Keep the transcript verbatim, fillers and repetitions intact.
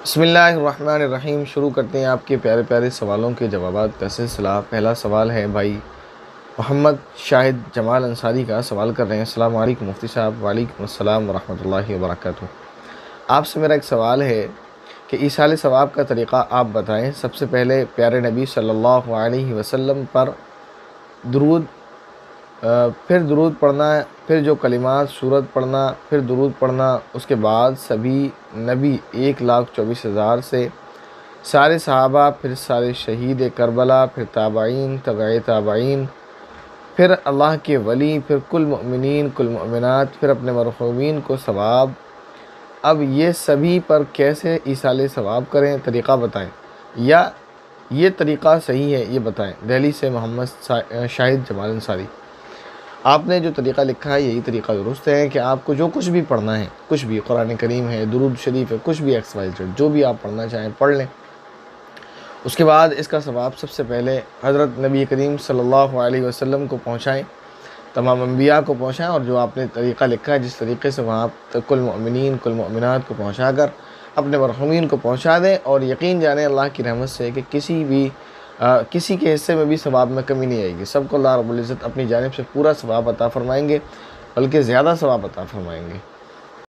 बिस्मिल्लाहिर्रहमानिर्रहीम। शुरू करते हैं आपके प्यारे प्यारे सवालों के जवाबात का सिलसिला। पहला सवाल है भाई मोहम्मद शाहिद जमाल अंसारी का। सवाल कर रहे हैं, अस्सलाम वालेकुम मुफ्ती साहब। वालेकुम अस्सलाम वरहमतुल्लाहि वबरकातुहू। आपसे मेरा एक सवाल है कि ईसाल सवाब का तरीक़ा आप बताएं। सबसे पहले प्यारे नबी सल्लल्लाहु अलैहि वसल्लम पर दुरूद, फिर दुरूद पढ़ना, फिर जो कलिमात सूरत पढ़ना, फिर दुरूद पढ़ना, उसके बाद सभी नबी एक लाख चौबीस हज़ार से सारे सहाबा, फिर सारे शहीद करबला, फिर ताबाइन, तबे ताबाइन, फिर अल्लाह के वली, फिर कुल मुमिनीन, कुल मुमिनात, फिर अपने मरहूमीन को सवाब। अब ये सभी पर कैसे ईसाले सवाब करें, तरीक़ा बताएं, या ये तरीक़ा सही है ये बताएं। दिल्ली से मोहम्मद शाहिद जमाल अंसारी। आपने जो तरीक़ा लिखा है यही तरीक़ा दुरुस्त है कि आपको जो कुछ भी पढ़ना है, कुछ भी कुरान करीम है, दुरूद शरीफ है, कुछ भी एक्स वाई जेड जो भी आप पढ़ना चाहें पढ़ लें। उसके बाद इसका सवाब सबसे पहले हज़रत नबी करीम सल्लल्लाहु अलैहि वसल्लम को पहुँचाएँ, तमाम अंबिया को पहुँचाएँ, और जो आपने तरीक़ा लिखा है जिस तरीके से वहाँ तक कुल मुमिनीन कुल मुमिनात को पहुँचा कर अपने मरहूमीन को पहुँचा दें। और यकीन जानें अल्लाह की रहमत से कि किसी भी आ, किसी के हिस्से में भी सवाब में कमी नहीं आएगी। सबको अल्लाह रब्बुल इज़्ज़त अपनी जानिब से पूरा सवाब अता फ़रमाएंगे, बल्कि ज़्यादा सवाब अता फ़रमाएंगे।